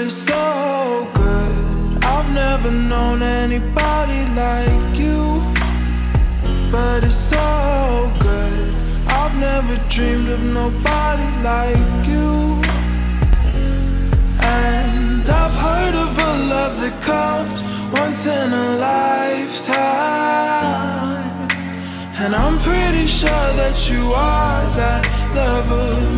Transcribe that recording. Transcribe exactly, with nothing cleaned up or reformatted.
it's so good. I've never known anybody like you, but it's so good. I've never dreamed of nobody like you. And I've heard of a love that comes once in a lifetime, and I'm pretty sure that you are that lover